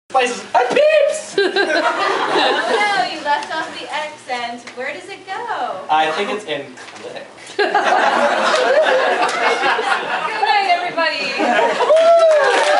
Spices. Peeps! Oh no, you left off the accent. Where does it go? I think it's in click. Good night, everybody.